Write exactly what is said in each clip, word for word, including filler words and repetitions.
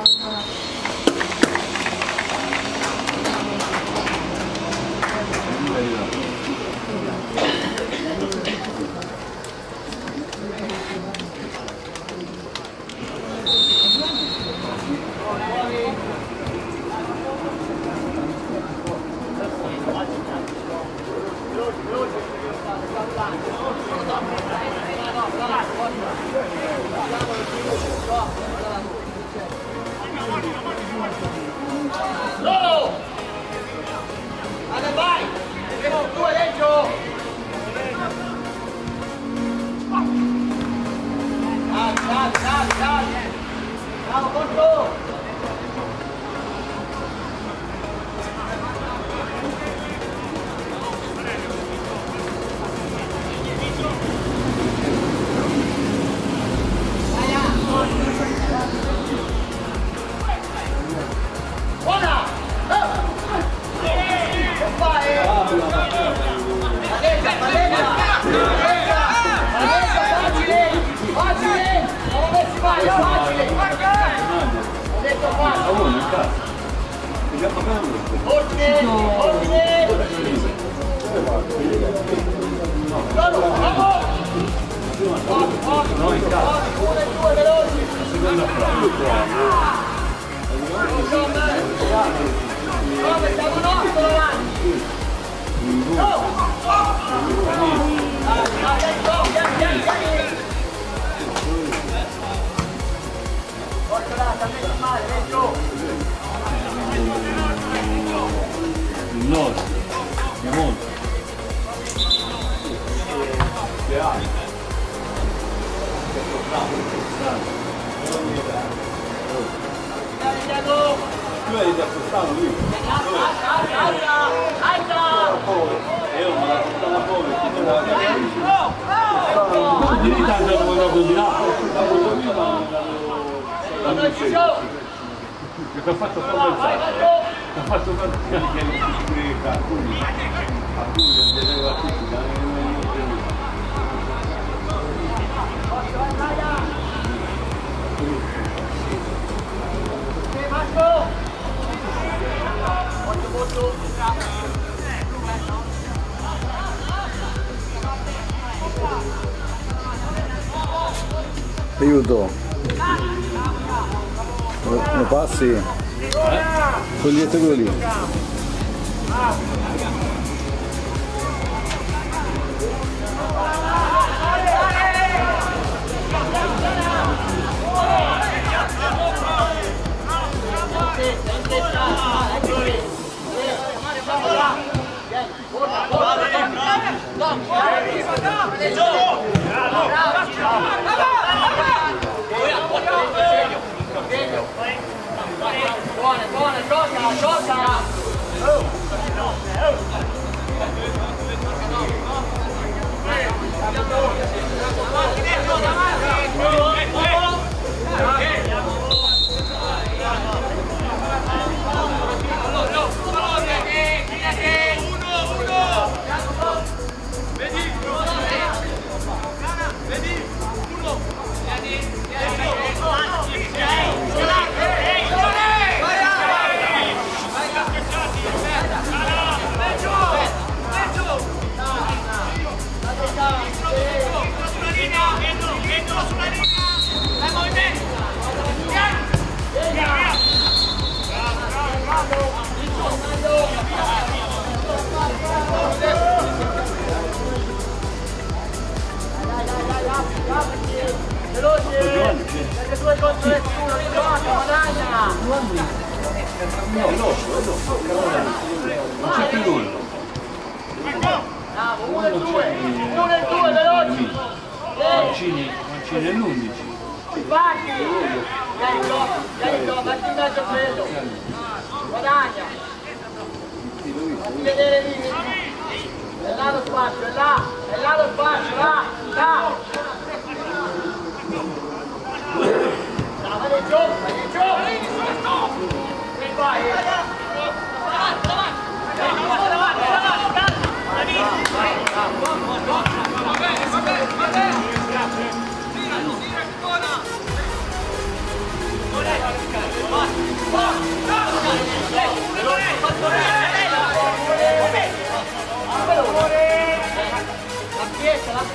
Aiuto, lo passi? Togliete quello lì. Buona, buona, gioca, gioca! Perché tu hai contro nessuno, rigioca, guadagna! No, veloce, veloce, non c'è più nulla. Bravo, uno e due, uno e due, veloci! Mancini, Mancini è l'undici. Infatti! Vieni qua, vieni qua, metti in mezzo quello! Guadagna! Fatti vedere lì! È là lo spazio, è là! È là lo spazio, là! Là! Vai giù, vai giù! E vai! Davanti, davanti! Davanti, davanti, davanti! Va bene, va bene, va bene! Tira, tira, buona!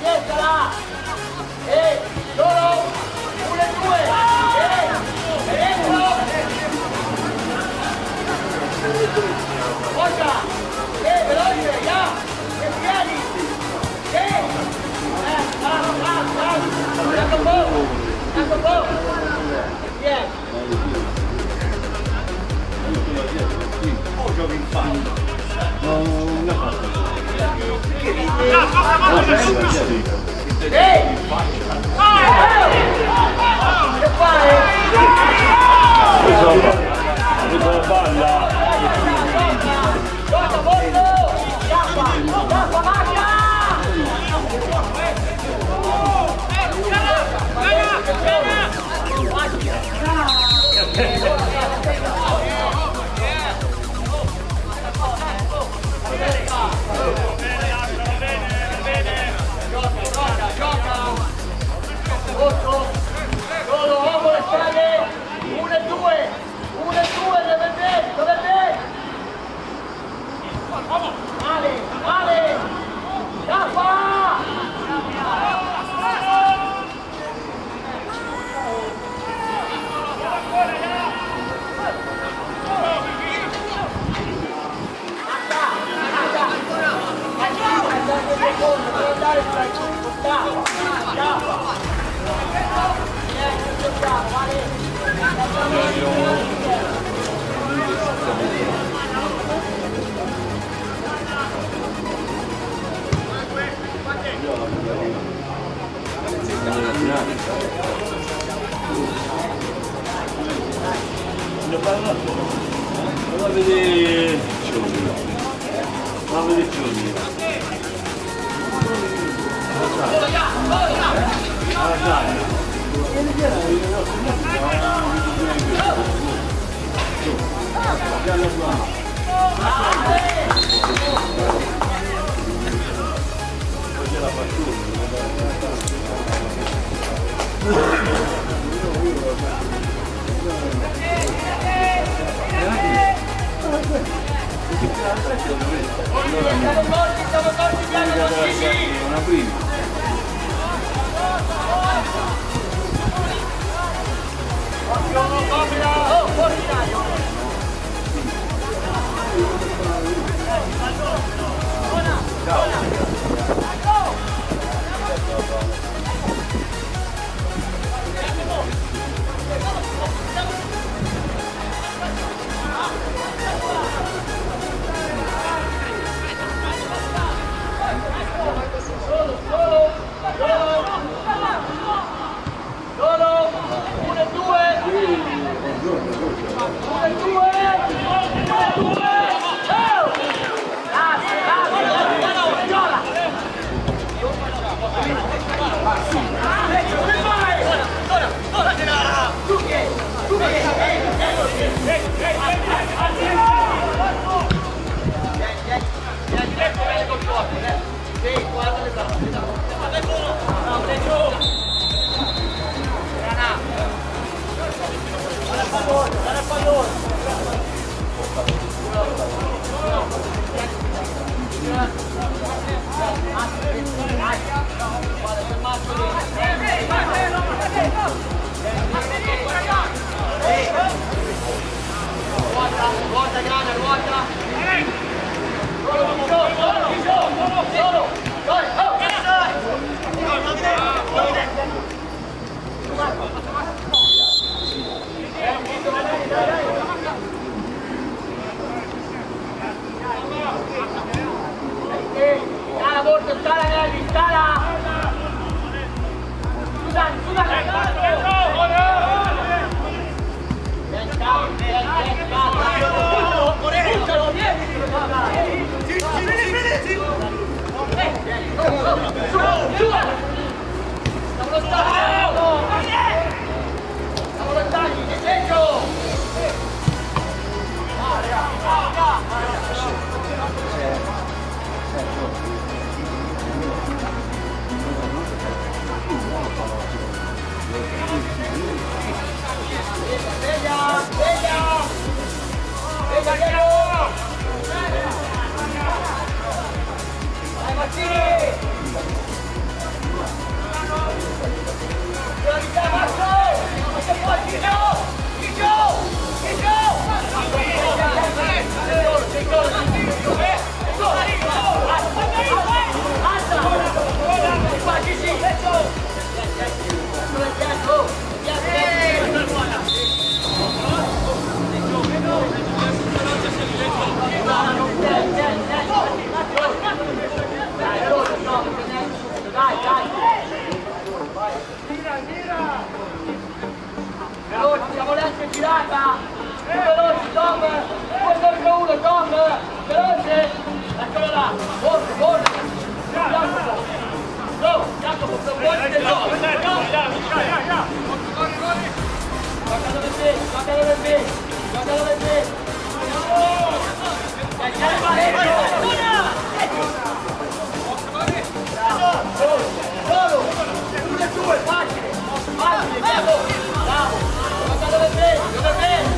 testa là! E solo! Uno e due! E dentro! Forza! E veloce! Ya! E piedi! E! Eh! Ah! Ah! Ah! Tanto un po'! Tanto un po'! E piedi! Oh, giochi in faccia! No, non è fatto. Ehi! Che fai? Cosa balla? Gioca molto! Gaffa! Gaffa, macchia! Solo uomo le strade, uno e due, uno e due, dove sei, dove sei? Male, male, Gaffa! Vado a vedere Giulio. Vado a vedere Giulio. Ah, dai. Siamo forti, siamo forti, piano, non si Una prima. Oh, fortinaio! Solo, solo, solo, solo, uno e due, uno e due, uno e due, oh! Grazie, grazie, grazie, viola! Come fai? Ora, ora, ora! Tu che? Tu che? Ehi, ehi, ehi, sì, guarda le braccia. No, preso. Grana. Guarda il pallone, guarda il pallone. Guarda, c'è Marco lì. Ruota, ruota, Grana, ruota. Solo, solo, solo, solo, solo, oh! Scala molto, scala Nelly, scala! Scusate, scusate! Vieni, scala, vieni, vieni, scala! Buttalo, vieni! Siamo lontani! Siamo lontani! Che dentro! Sveglia! Sveglia! Sveglia Diego! Dai Mazzini! là, corri, corri. Jacopo, no, Jacopo, promuoviti del gol. Gioca dove sei, gioca dove sei, gioca dove sei. Dai, dai, vai, bravo, solo, solo, uno e due, facile, facile, bravo, bravo, gioca dove sei, dove sei.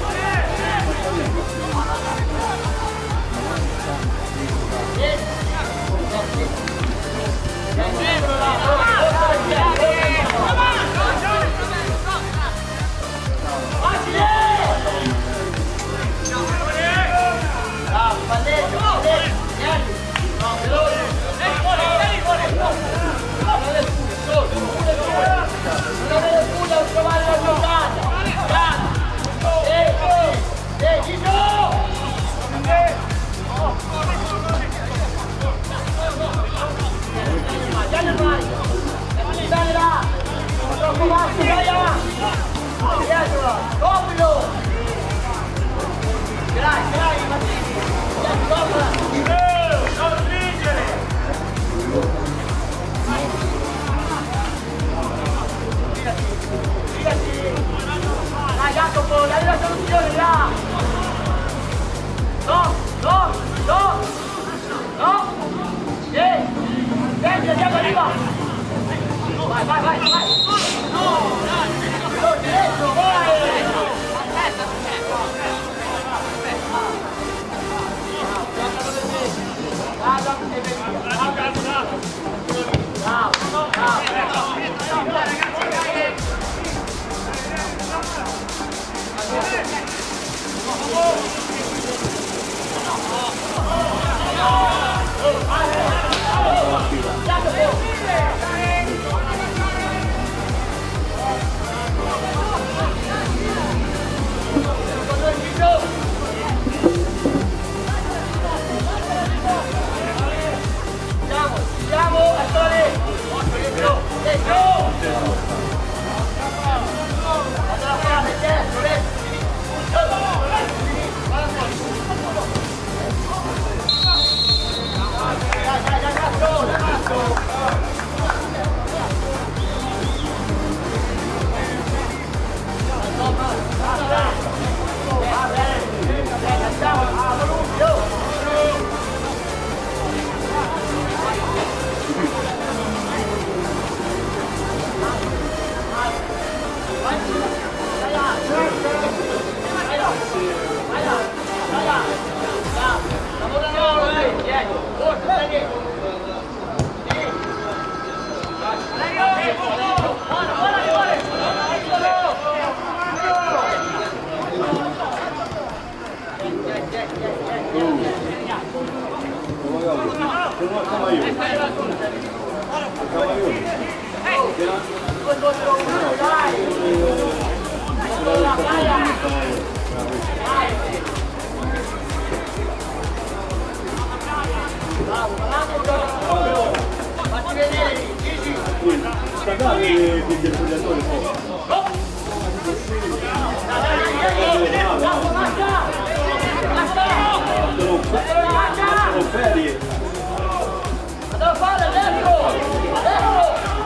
Dai Jacopo, dai la soluzione là! No, no, no! No! Sì! Senti, andiamo, arriva! Vai, vai, vai, vai! No! No, diretto, vai! Aspetta, aspetta! Guarda, e via! Bravo, bravo! Bravo, ragazzi!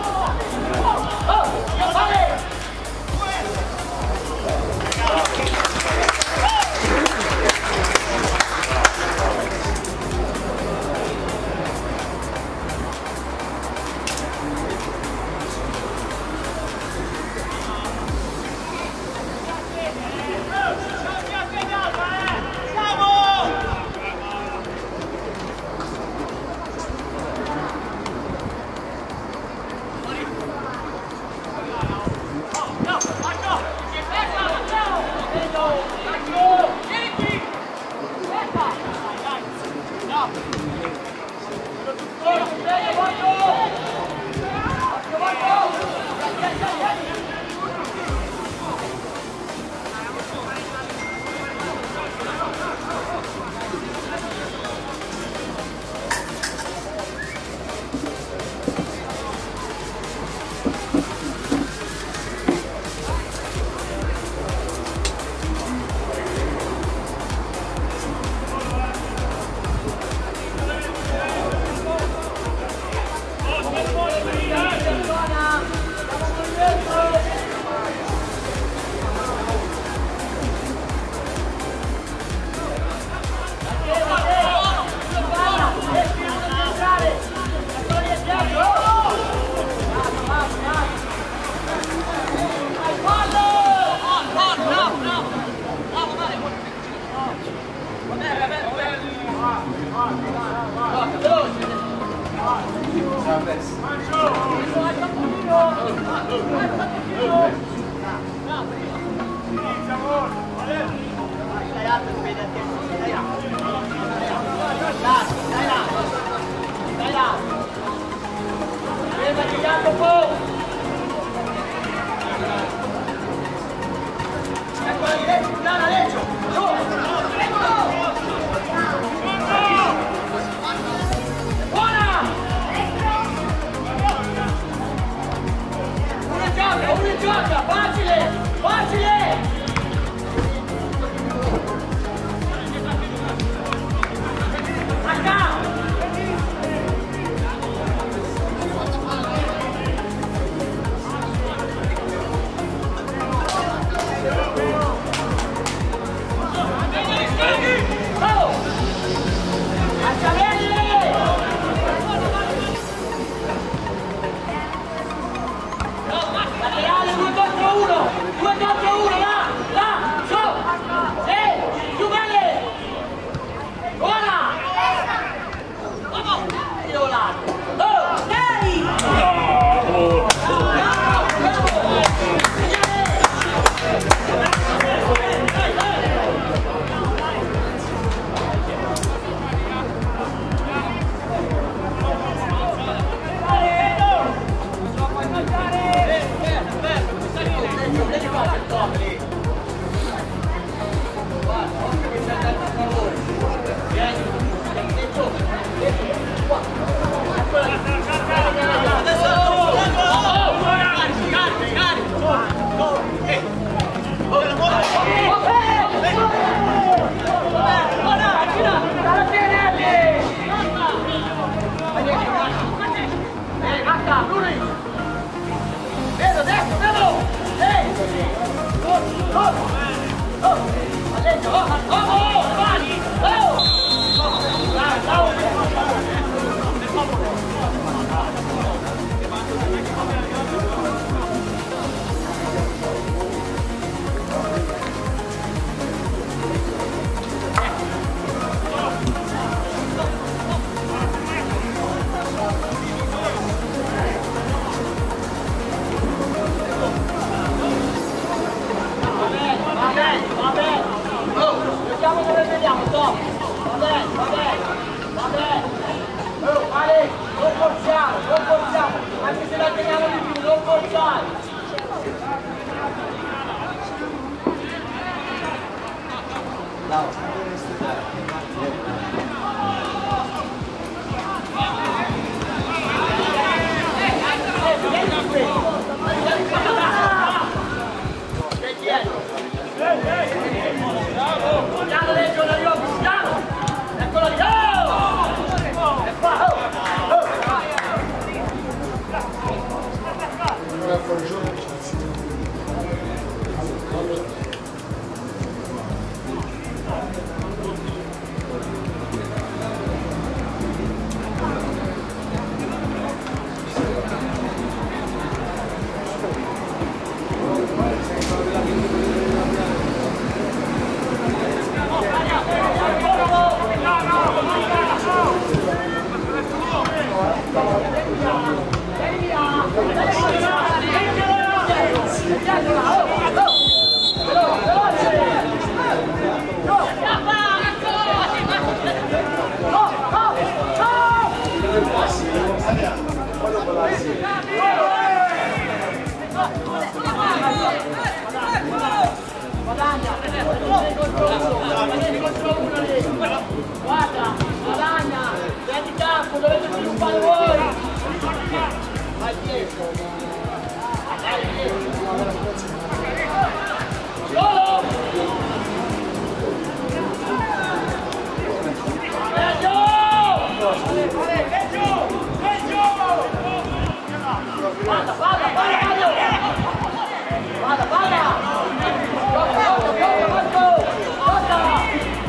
Oh, Dai là! Dai là! Fermati Jacopo! Ecco la Leccio, Giuliana Leccio! Su! Buona! Una gioca, una gioca! Facile! Facile! Guarda, guadagna, prendi campo, dovete sviluppare voi. Vai dietro. Vai dietro. Solo. Peggio! Peggio! Peggio! Vada, vada, vada, vada! Vada, vada! Gioca, gioca, gioca, Marco! Gioca!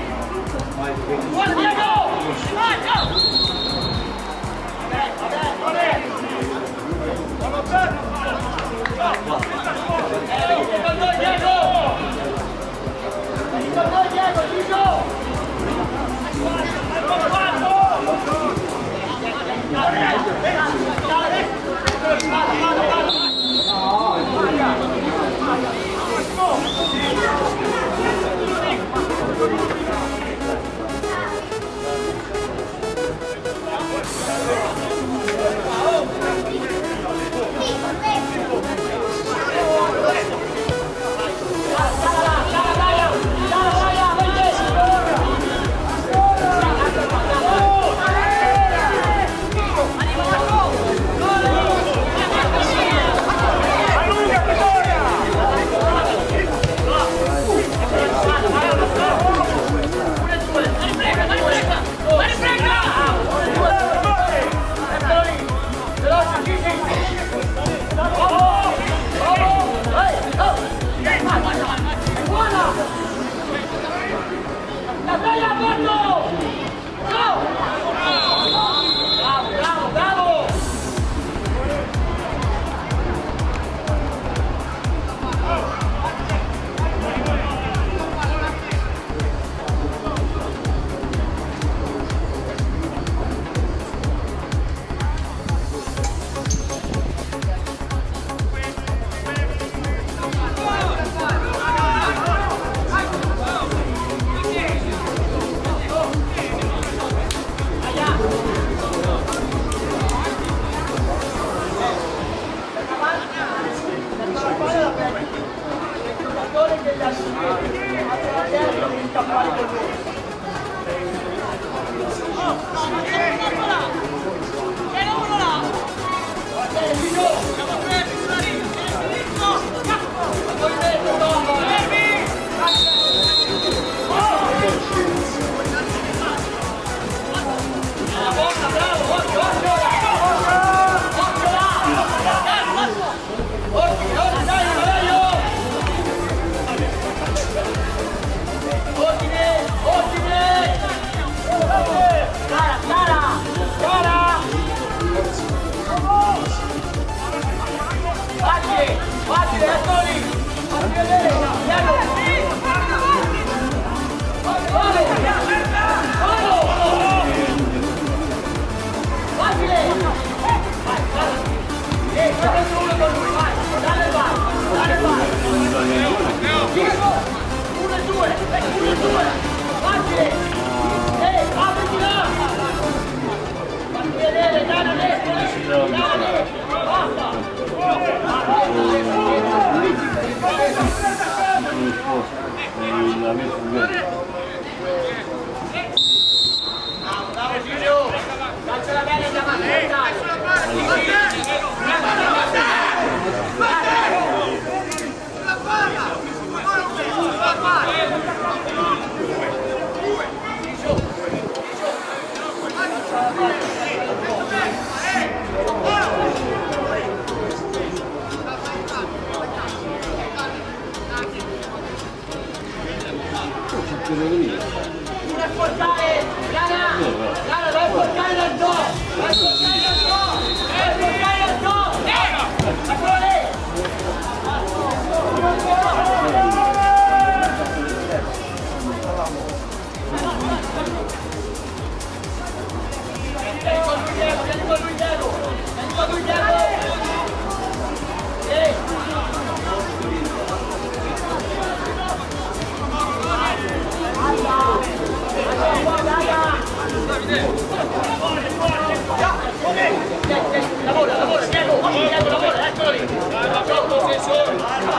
Lavora, lavora, Diego, Diego, lavora, eccolo lì. Gioco, sensore.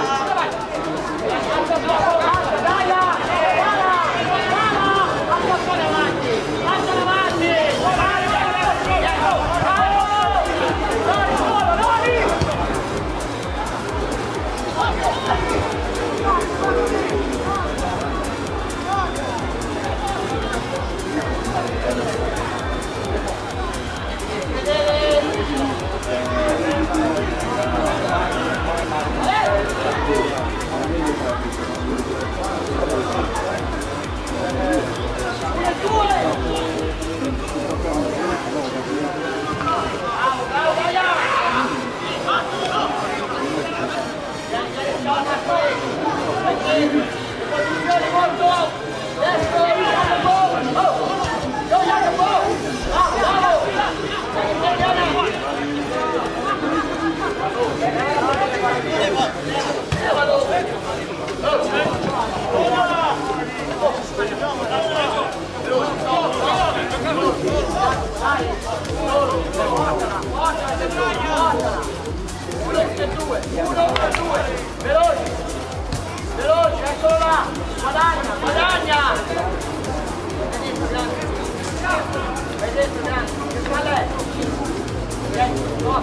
Veloce, veloce, eccolo là, guadagna, guadagna! Vedi dentro, grande, vai dentro, grande, che fa lei? Ok, no.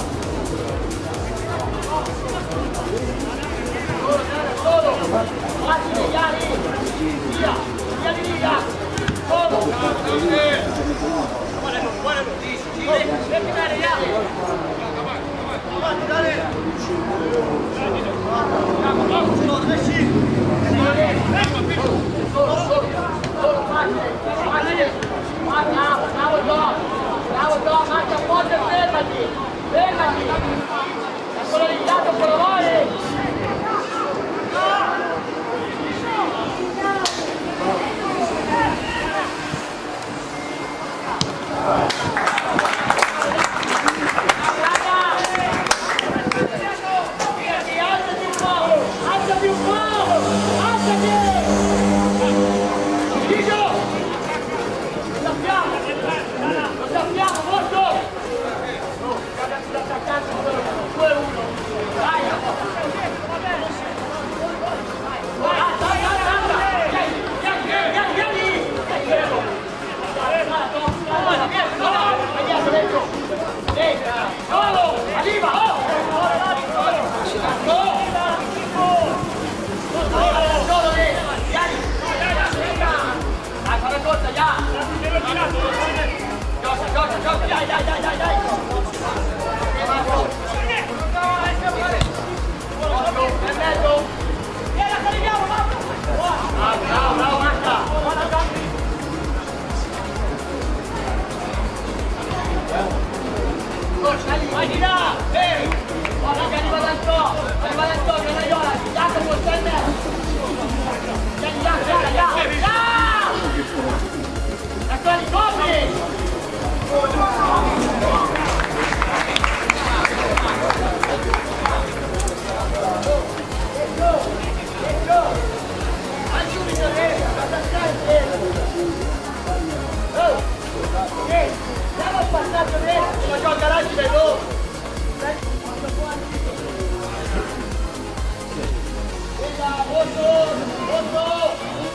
Solo, grande, solo, facile, Iari, via, via di via, solo! Guarda, guarda, sì, sì, devi dare, Iari! Avanti, dale! Bravo, bravo Gio, bravo Gio, marcia un po' e fermati, fermati, eccolo lì, dato con la voce. Alzati un po', alzati un po'! Gioca, gioca, gioca, dai, dai, dai, dai, dai! Nel mezzo! Vieni, arriviamo, Marco! Bravo, bravo, bravo, Marca! Vai di là! Ehi! Guarda che arriva dall'Antonio! Arriva dall'Antonio, Raiola! Jacopo, stai in mezzo! Vieni, là, là, là! Là! Antonio, corri! Vai subito, eh! Oh! Ehi! Andiamo al passaggio dentro! Ma gioca là, ci vedo! Molto! Molto!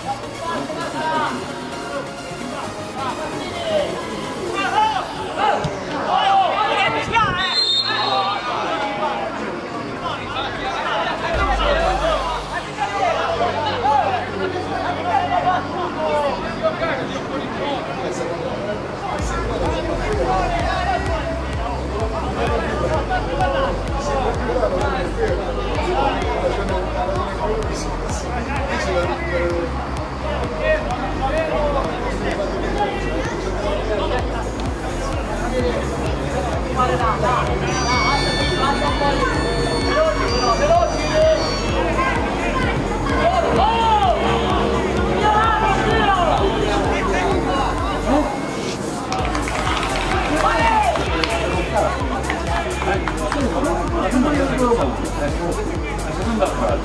La seconda frase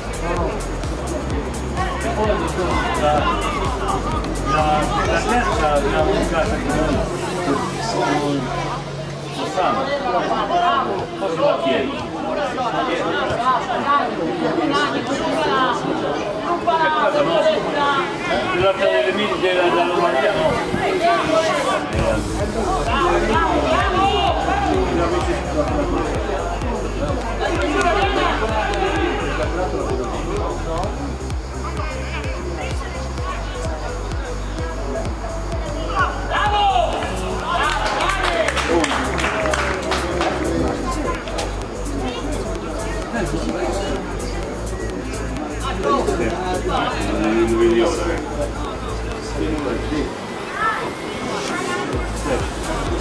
e poi la, la, la terza l'abbiamo bucata con Sossano, poi sulla piedi sulla delle mini della Romania no? Non vedi ora, eh.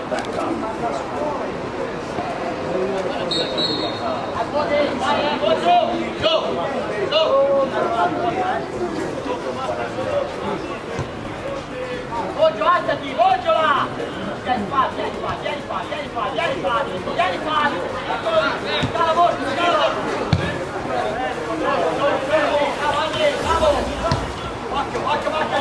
Voglio, alzati, voglio là! Vieni qua, vieni qua, vieni qua, vieni qua, vieni qua, vieni qua! Scala molto, scala molto! Bravo, Andrea, bravo! Occhio, occhio, marca,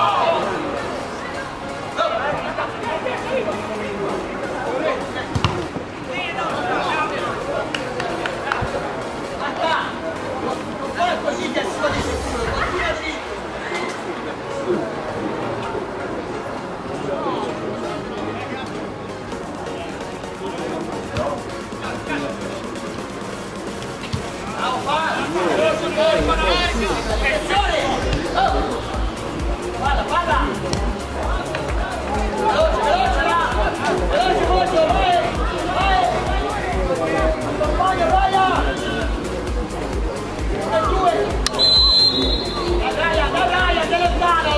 marca! Non fare così che si va di sicuro, continua così! Attenzione! Oh! Guarda, guarda! Veloce, veloce là! Veloce, voglio, vai! Vai! Voglio, voglio! E due! Da Brian, da Brian, da lontano!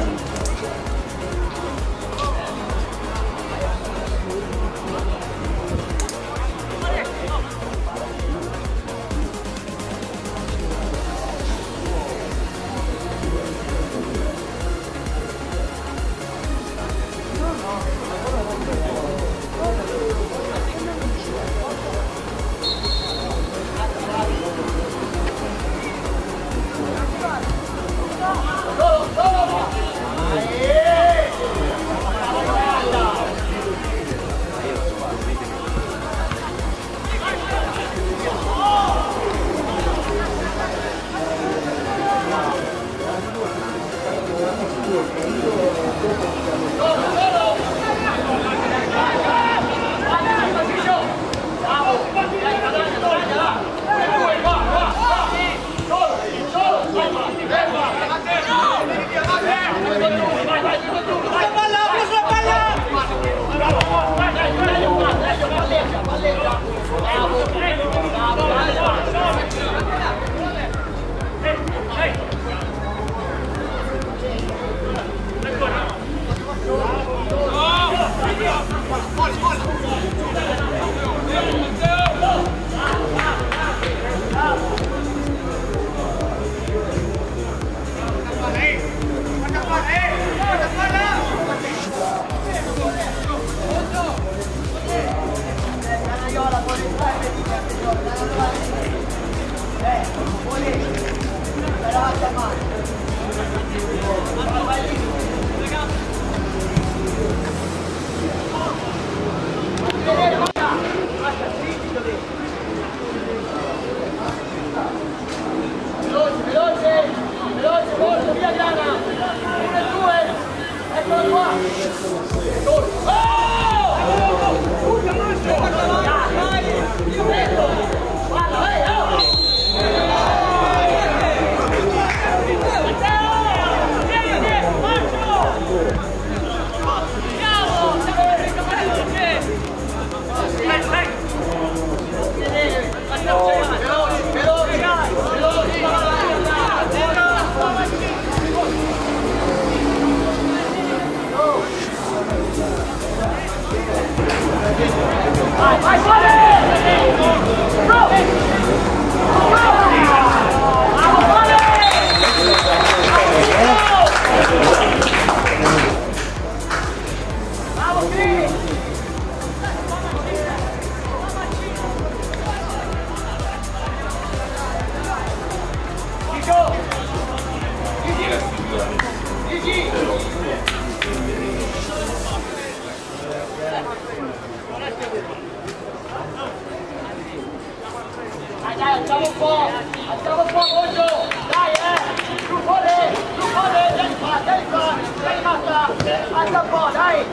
Alziamo un po', alziamo un po', voglio, dai eh, giù fuori, giù fuori, vieni qua, vieni qua, vieni basta, alza un po', dai.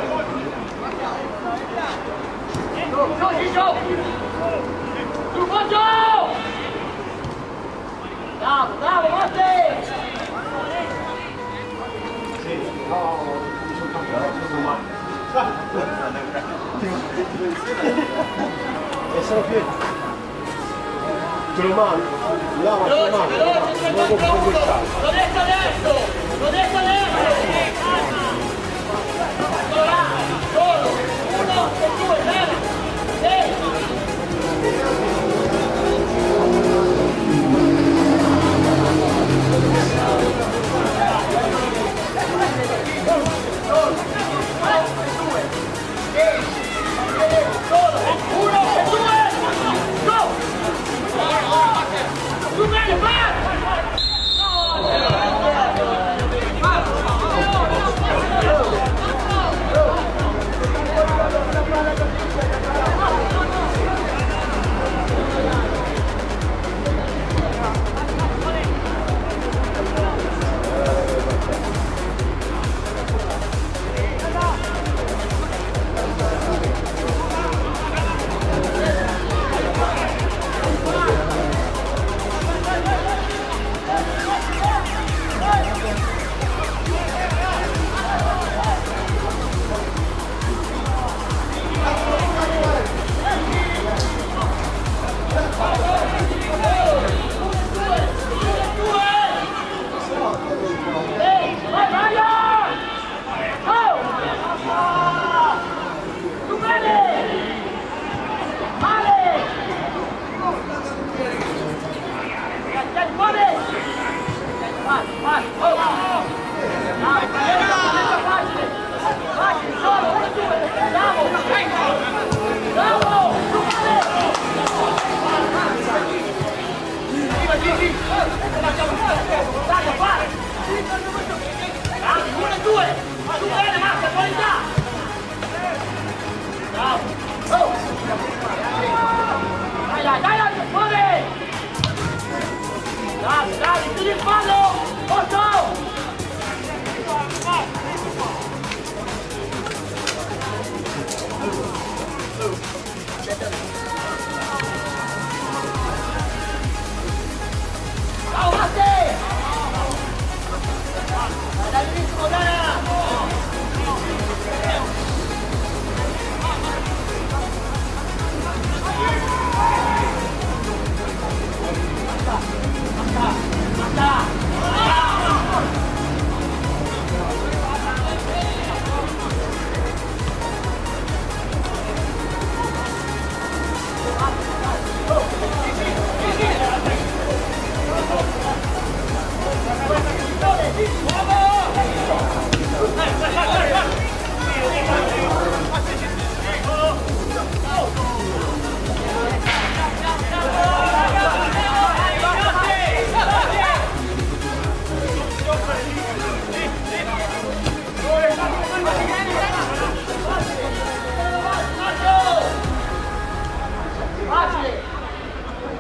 Giù, giù, giù, giù, voglio! Bravo, bravo, Monte! E sono piedi. Te lo mando, lava te lo mando, non lo puoi buttare. L'ho detto adesso, l'ho detto adesso! Solo là, solo!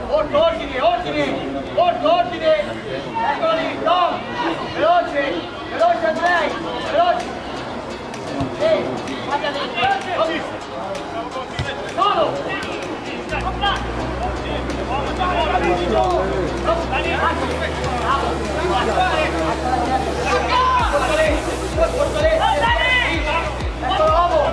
molto ordine, ordine, molto ordine, eccolo lì, Tom, veloce, veloce Andrei, veloce, sì, guarda lì, solo, eccolo l'uomo,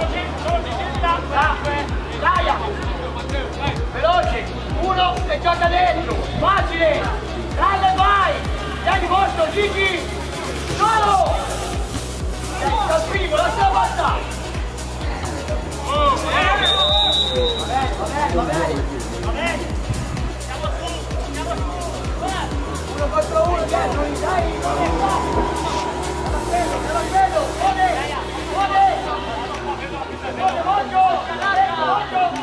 Gaia, veloce, uno e gioca dentro, facile, dalle vai, tieni molto, Gigi, solo, dal primo, lascia la pasta, va bene, va bene, va bene, uno contro uno, dietro, dai, te lo chiedo, te lo chiedo, buone, buone, buone, voglio, voglio,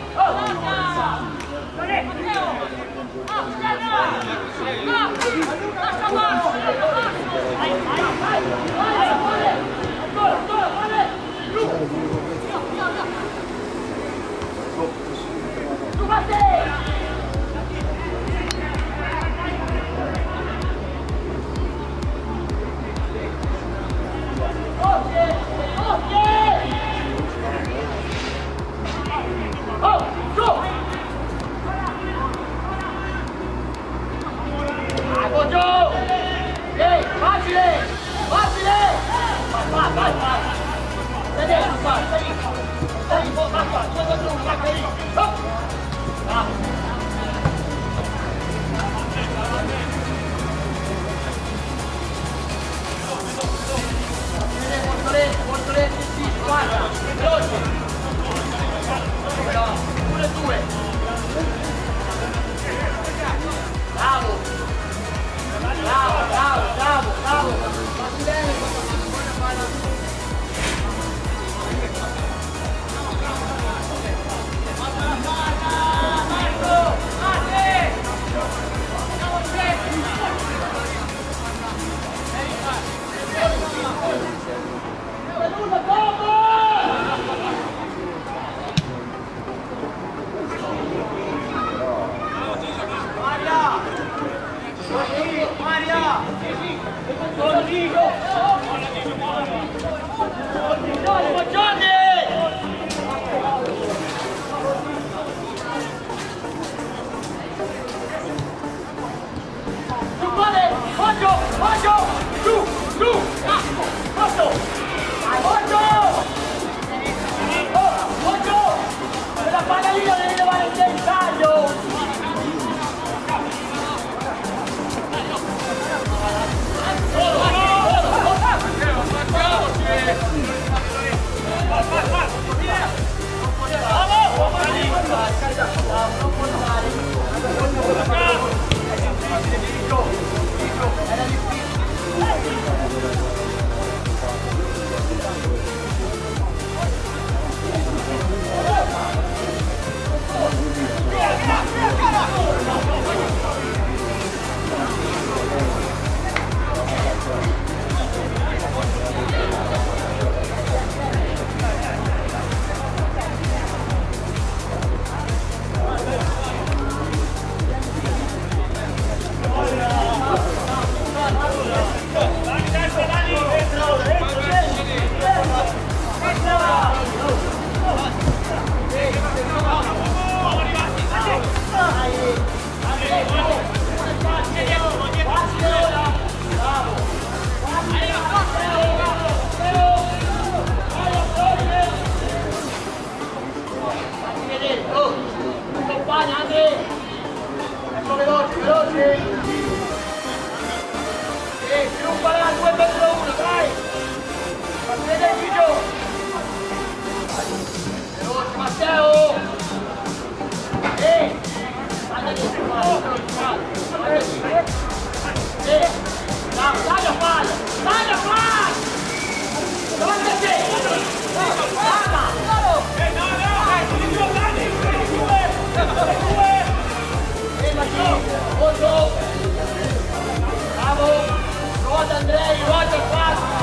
Andrei, Roger, passa!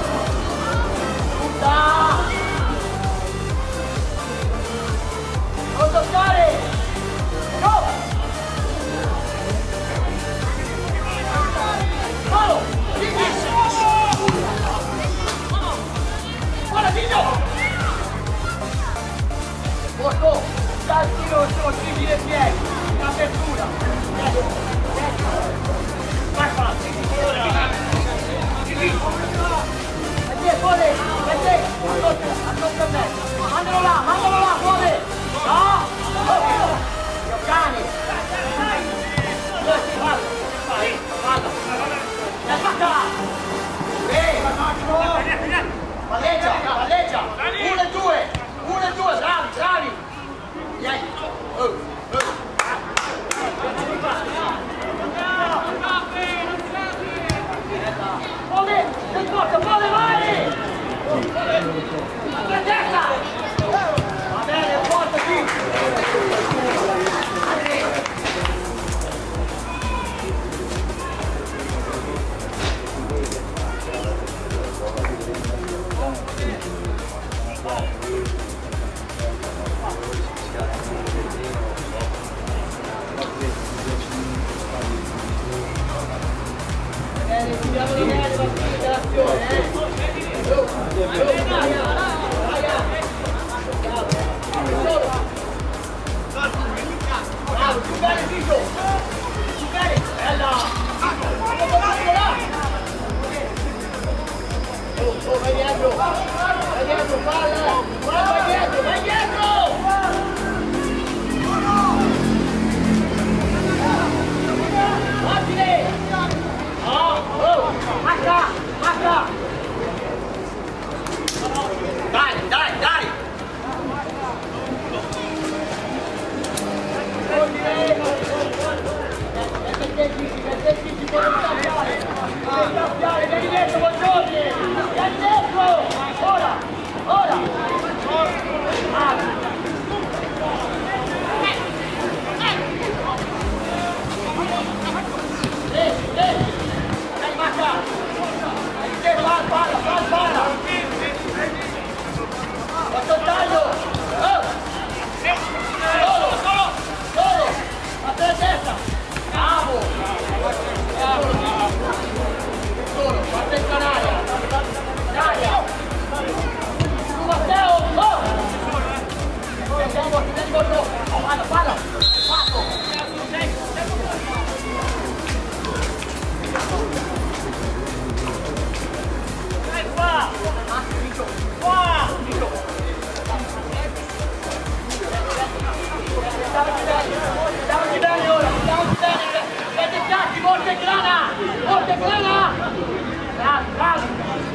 Punta! Porto, saltino su, stringi le piedi, in apertura. Destra, destra. Vai qua. Vai te, fuori, vai te. Ascolta me. Mandalo là, mandalo là, fuori. No. Io cani. Fallo, fallo. E attacca. Ehi, palleggia, palleggia. Uno e due, uno e due, bravi, bravi. Vieni. Oh, oh. Muove, non porta, muove, vai! La testa! Va bene, porta qui! Bene, tiriamo di mezzo, l'azione, eh! Solo! Bravo, più bene, Tito! Più bene, bella! Vado là! Oh, oh, vai dietro! Vai dietro, palla! Vai dietro, vai dietro! Ordine! Oh, oh! H! H! Dai, dai, dai! Ordine! Vieni dentro, buongiorno! Vieni dentro! Ora! Ora! Ah. Eh, eh! Dai, Macca! Dai, palla, palla, palla, palla! Fatto il taglio! Oh! Solo, solo, solo! A te testa! Bravo! Bravo! Solo, guarda in canaria! Canaria! Tu Matteo! Oh! Andiamo, andiamo, andiamo! Palla, palla! Fatto! Dai qua! Qua! Andiamoci bene ora, andiamoci bene! Siete cacchi, morte grana! Morte grana! Bravi, bravi!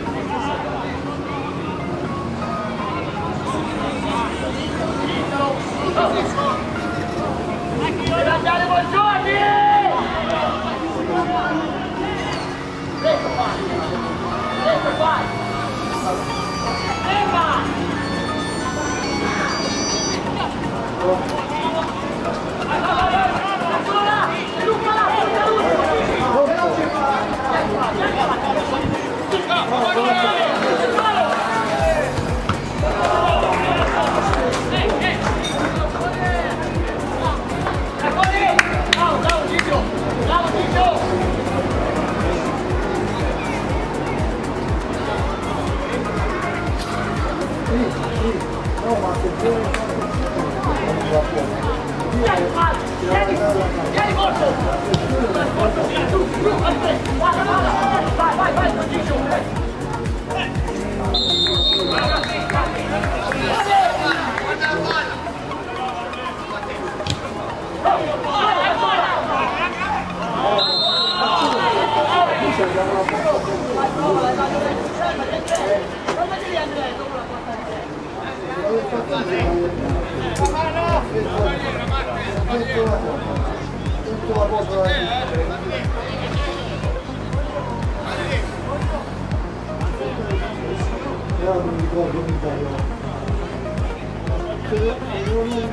Deve andare buongiorni! Ecco qua! Ecco qua! Emma! Vai, vai, vai, vai! Eccolo là! Luca là! Porta l'ultimo! Vieni qua, vieni qua! Bravo, bravo Gigio! Bravo Gigio! Vieni, vieni, vieni molto! Su, su, guarda, guarda! Vai, vai, vai, con Gigio! Non ricordo un po'. Non mi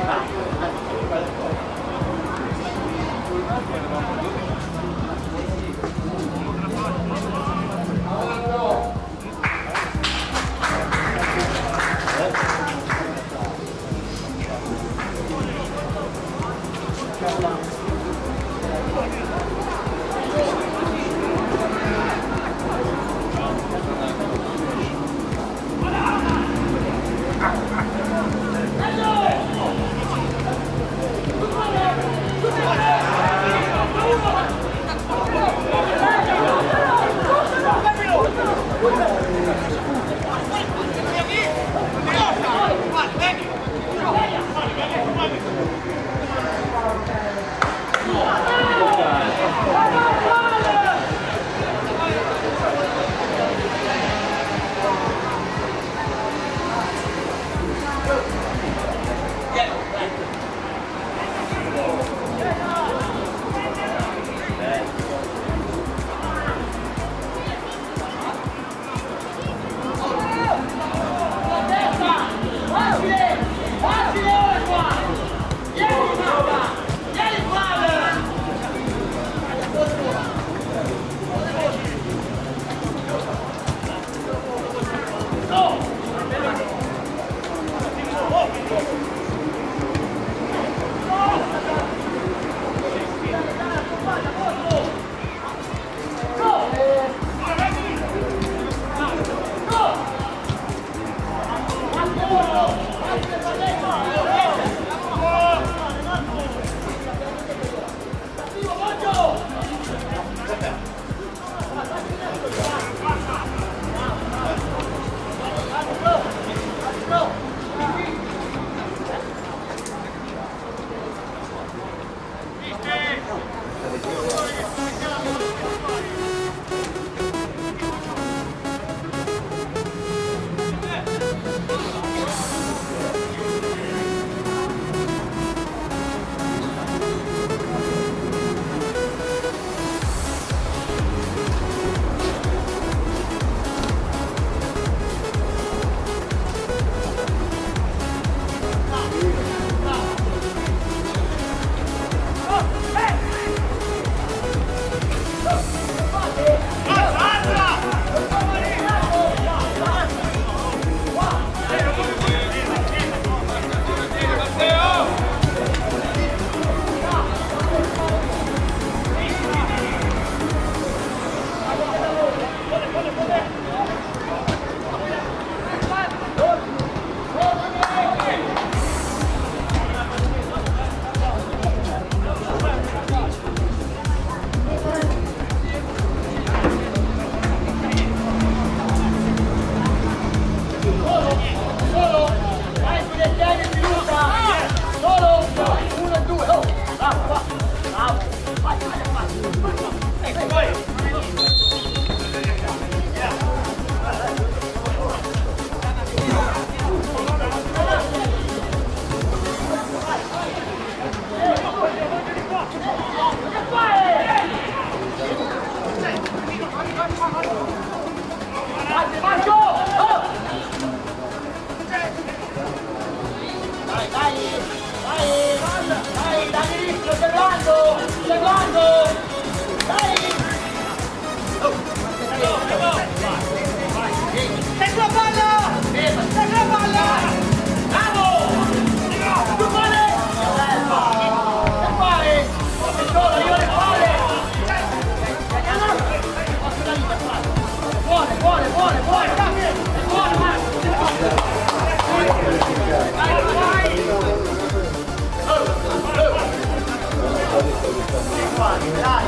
Dai,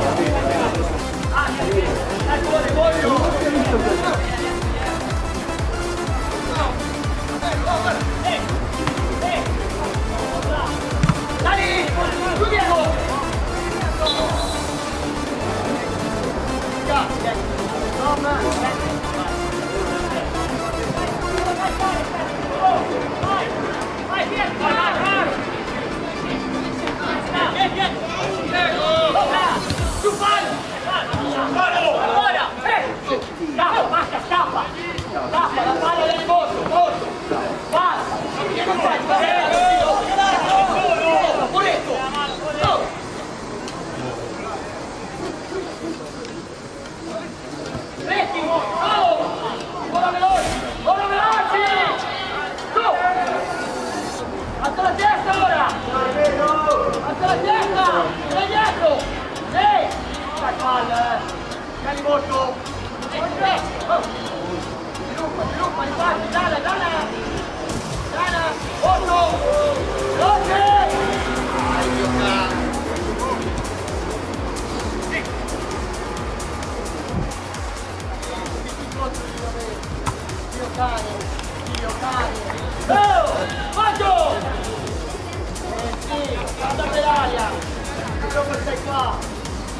dopo stai qua!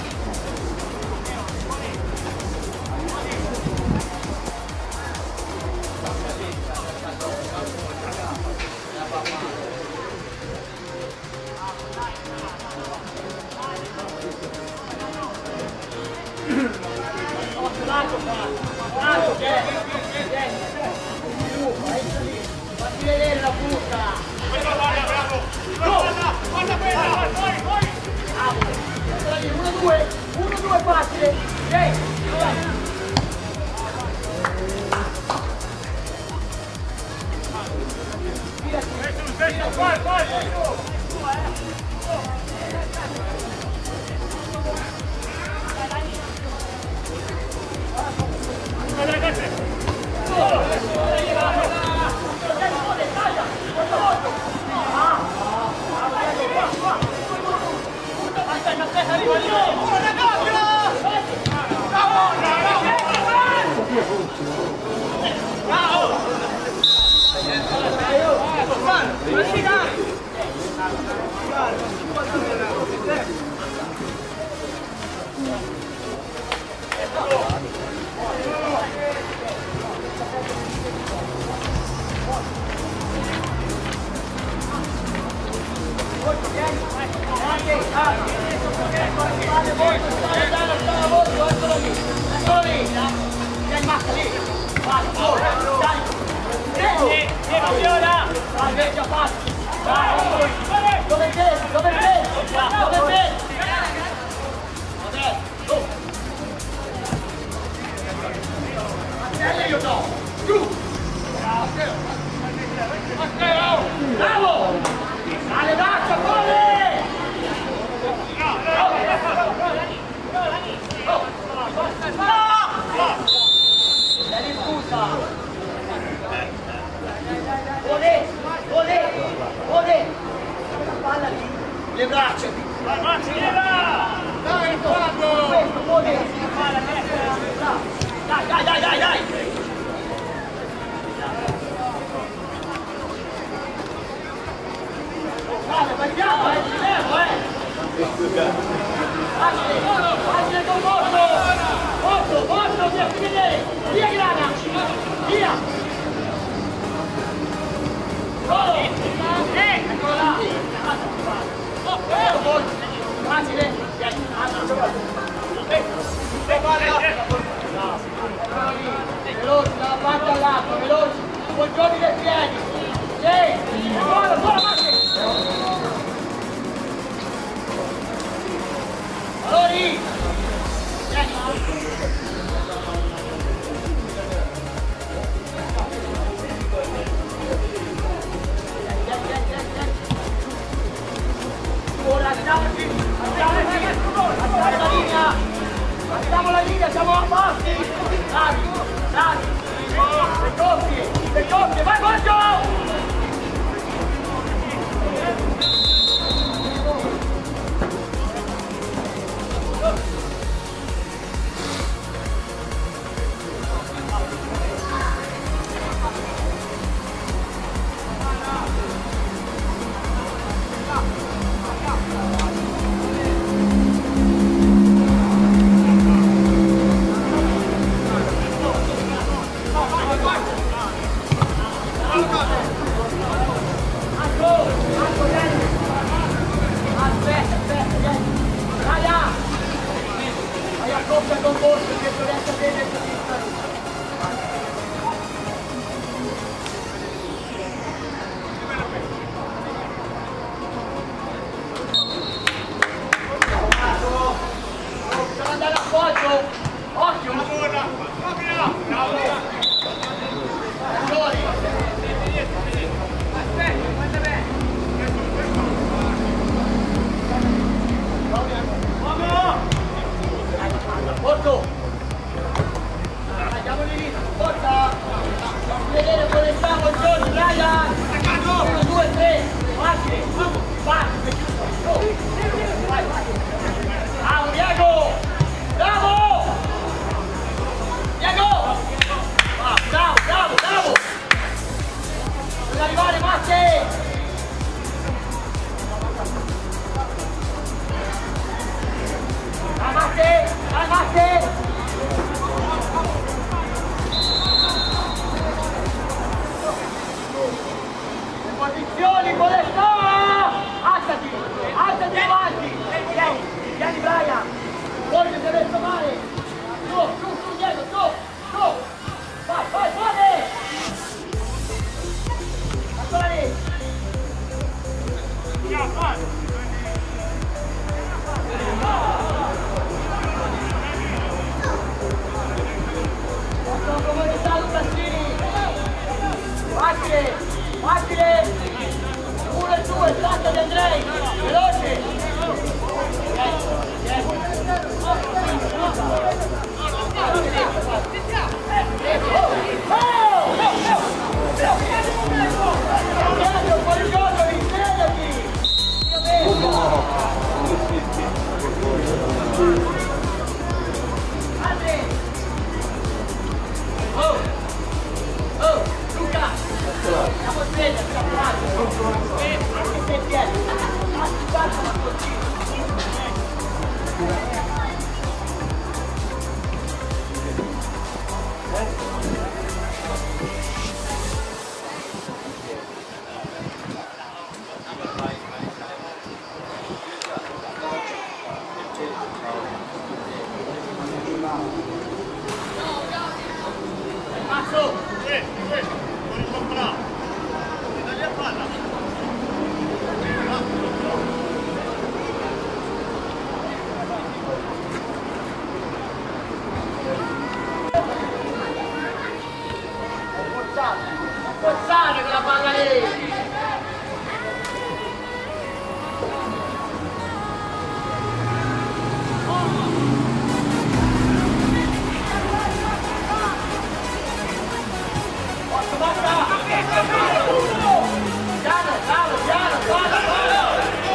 Lato qua! Lato, vieni! Vieni! Su, vai lì! Fatti vedere la buca! Guarda, bravo! Guarda, guarda quella! Vai, vai! Bravo! uno due! uno due facile! Vieni! Vai, vai! Dove sei? Dove sei? Dove sei? Io do! Giù! Bravo! Dale, basta, corre! Sei diffusa! Volè! Volè! Volè! Palla lì! Le braccia! Vai, Marcella! Dai, quando! Questo, volè! Dai, dai, dai, dai, dai! Guarda, sbagliamo, eh, ci fermo, eh! Facile, facile con Morto! Morto, Morto, via, ti vedere! Via, Grana! Via! Solo! Eh! Eccolo là! Facile! Vieni, veloci, dalla parte all'altro, veloci! Con giochi del piedi! Sì! Buono, buono, Marti! Valori! Vieni! Ora andiamoci! Andiamoci! Andiamo la linea! Andiamo la linea, siamo a bassi! Dai! Dai! Le coppie! Le coppie! Vai, Borgio! Facile, facile, uno e due, salta di Andrei, veloce. Fuori gioco, risvegliati. Oh, oh, Luca. Siamo svegli, siamo pronti. Che sei pieno. Guarda, ma così. Forzare quella palla lì! Piano, piano, piano, palla, palla!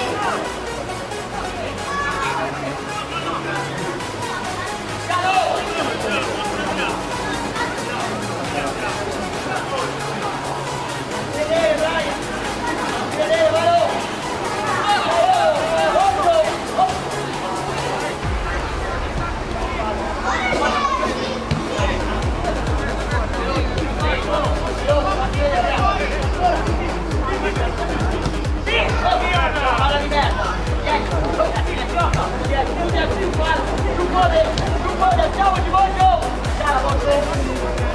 Vedere, Brian! Vedere, vado! Palla di merda! Vieni, gioca! Vieni, tu vieni, tu guarda! Tu muove! Tu muove! Andiamo, ti voglio! Ciao, voglio!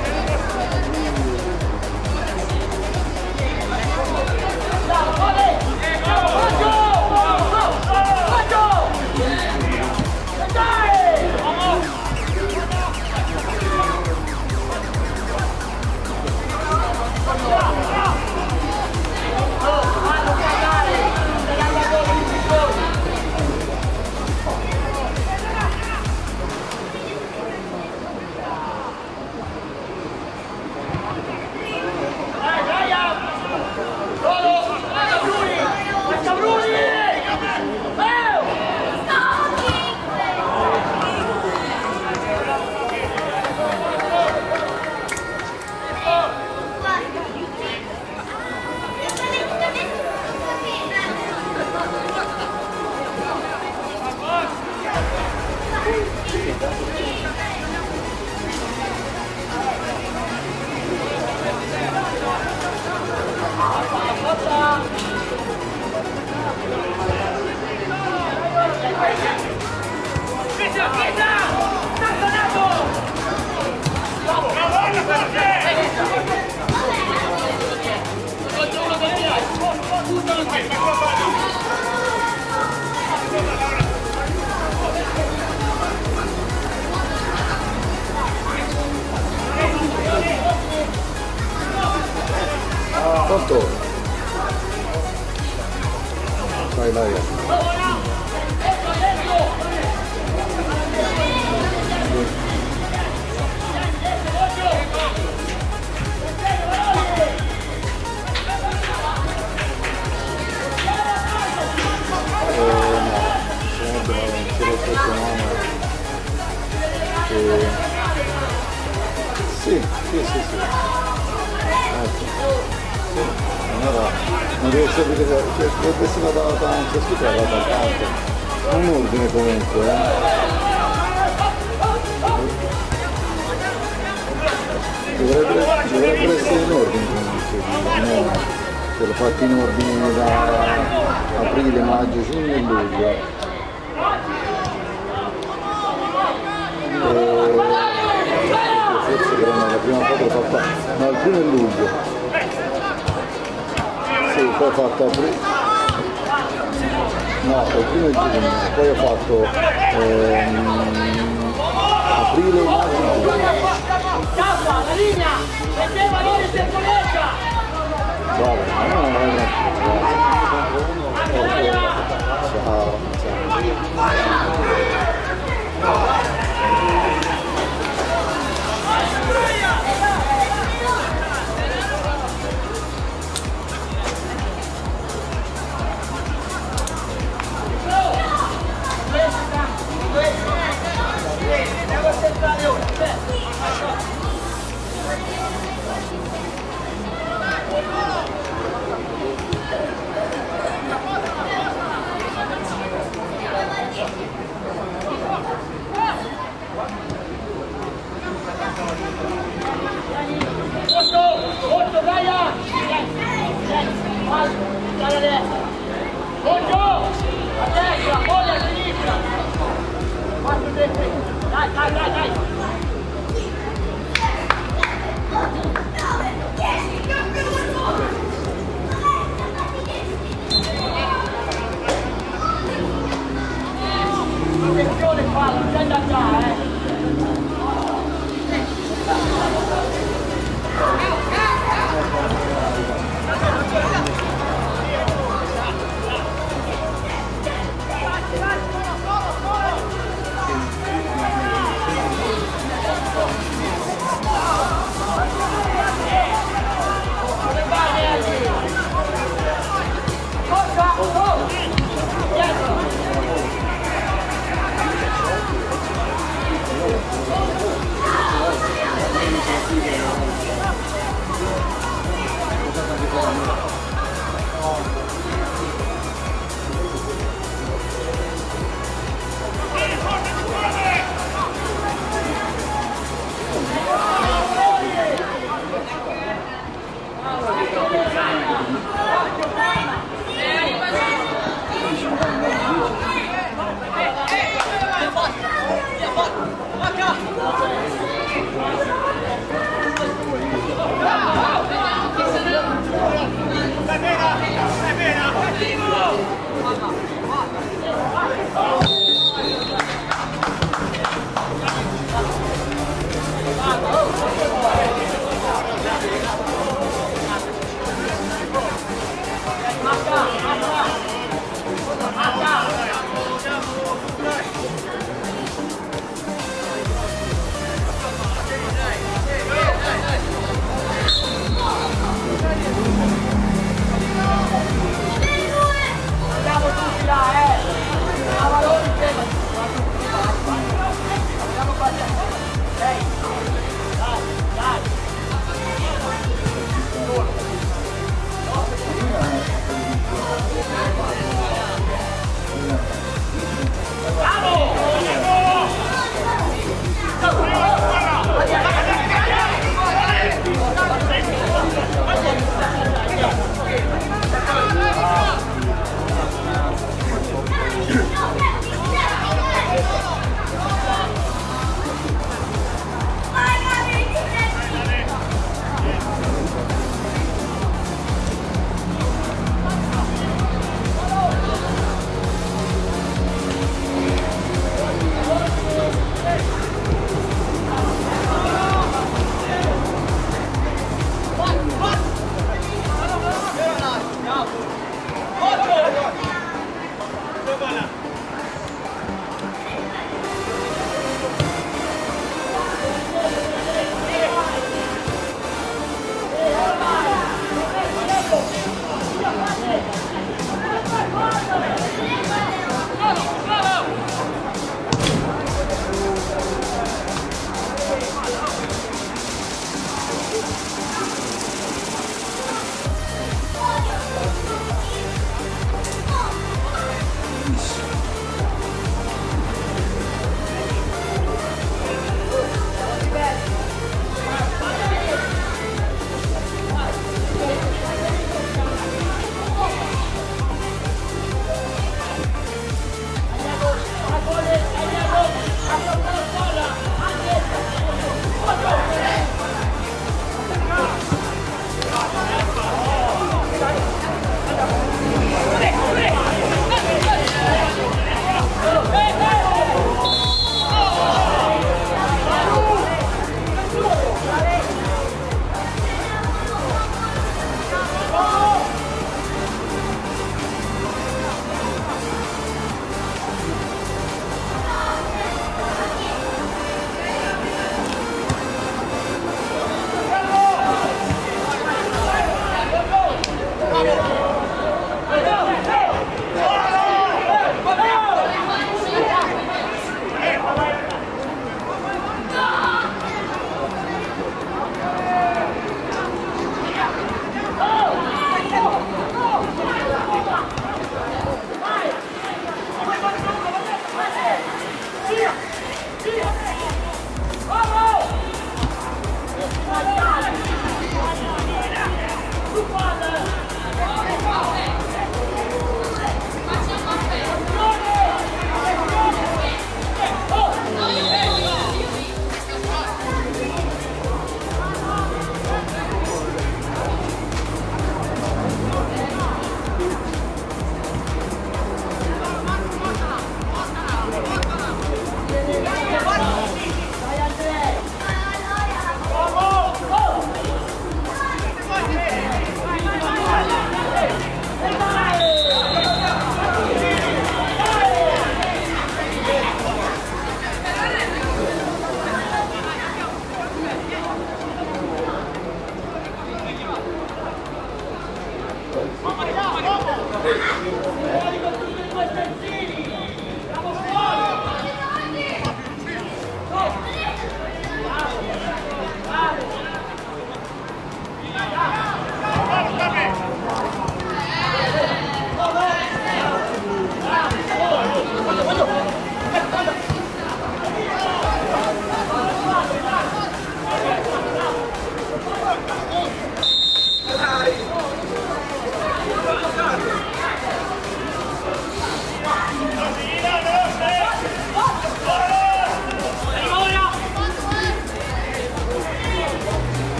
Pronto? Vai, vai. Sì, sì, sì, sì. Ecco. Allora, non riesco a vedere, cioè, dovrebbe essere una data, non c'è scritto la data accanto. È un ordine comunque, eh. Dovrebbe, dovrebbe essere in ordine comunque, no, se l'ho fatto in ordine da aprile, maggio, giugno e luglio. E... forse che era la prima foto l'ho fatta, no, il primo è luglio. Sì, poi ho fatto aprile. No, il primo è giugno, poi ho fatto ehm, aprile, maggio. Scappa, la linea! Mette valore se collega! Bravo, no, no, no, ciao, Molto, Brian! Dalla destra! Molto! A destra, poi a sinistra! Quattro destra! Dai, dai, dai, dai! Attenzione qua, non c'è da già, eh!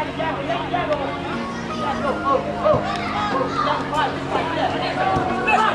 Oh, oh, oh, oh, oh,